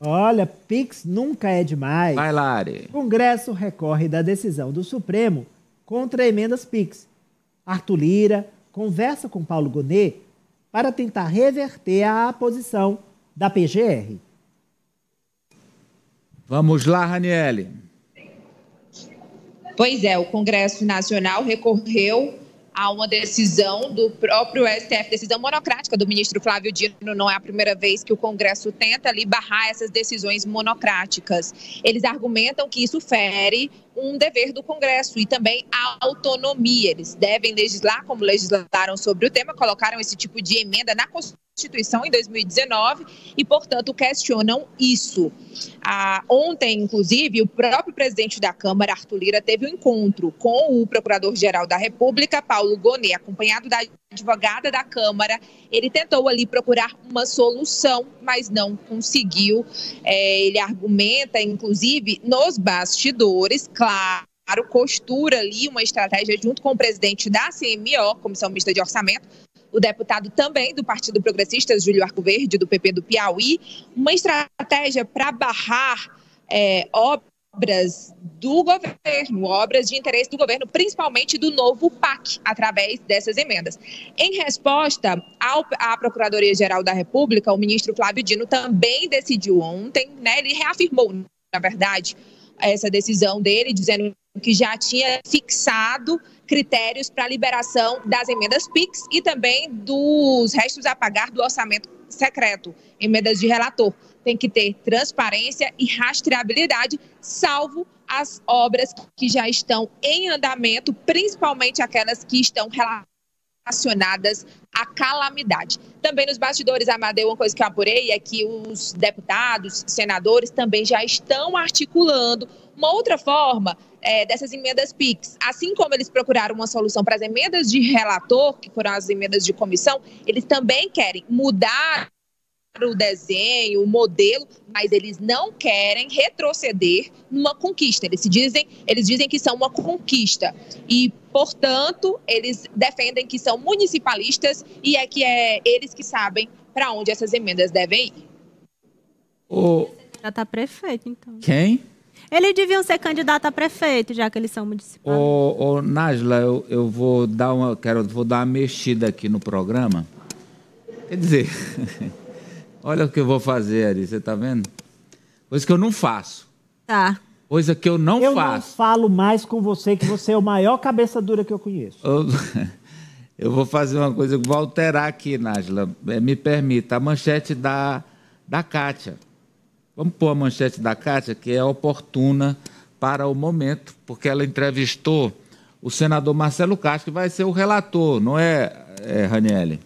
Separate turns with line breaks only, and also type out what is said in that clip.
Olha, Pix nunca é demais.
Vai lá, Ari.
Congresso recorre da decisão do Supremo contra emendas Pix. Arthur Lira conversa com Paulo Gonet para tentar reverter a posição da PGR.
Vamos lá, Raniele.
Pois é, o Congresso Nacional recorreu a uma decisão do próprio STF, decisão monocrática do ministro Flávio Dino. Não é a primeira vez que o Congresso tenta ali barrar essas decisões monocráticas. Eles argumentam que isso fere um dever do Congresso e também a autonomia. Eles devem legislar como legislaram sobre o tema, colocaram esse tipo de emenda na Constituição em 2019 e, portanto, questionam isso. Ontem, inclusive, o próprio presidente da Câmara, Arthur Lira, teve um encontro com o Procurador-Geral da República, Paulo Gonet, acompanhado da advogada da Câmara. Ele tentou ali procurar uma solução, mas não conseguiu. Ele argumenta, inclusive, nos bastidores, claro, costura ali uma estratégia junto com o presidente da CMO, Comissão Mista de Orçamento, o deputado também do Partido Progressista, Júlio Arcoverde, do PP do Piauí, uma estratégia para barrar obras do governo, obras de interesse do governo, principalmente do novo PAC, através dessas emendas. Em resposta à Procuradoria-Geral da República, o ministro Flávio Dino também decidiu ontem, né, ele reafirmou, na verdade, essa decisão dele, dizendo que já tinha fixado critérios para a liberação das emendas PIX e também dos restos a pagar do orçamento secreto, emendas de relator. Tem que ter transparência e rastreabilidade, salvo as obras que já estão em andamento, principalmente aquelas que estão relacionadas à calamidade. Também nos bastidores, Amadeu, uma coisa que eu apurei é que os deputados, senadores também já estão articulando uma outra forma dessas emendas PIX. Assim como eles procuraram uma solução para as emendas de relator, que foram as emendas de comissão, eles também querem mudar o desenho, o modelo, mas eles não querem retroceder numa conquista. Eles dizem que são uma conquista e, portanto, eles defendem que são municipalistas e é eles que sabem para onde essas emendas devem ir.
Já está prefeito, então.
Quem?
Eles deviam ser candidato a prefeito, já que eles são municipais.
Nájila, eu vou dar uma mexida aqui no programa. Quer dizer, olha o que eu vou fazer, Ari, você está vendo? Coisa que eu não faço.
Tá.
Coisa que eu não faço.
Eu não falo mais com você, que você é o maior cabeça dura que eu conheço.
Eu vou fazer uma coisa, eu vou alterar aqui, Nájila. Me permita, a manchete da Kátia. Vamos pôr a manchete da Kátia, que é oportuna para o momento, porque ela entrevistou o senador Marcelo Castro, que vai ser o relator, não é, Raniele?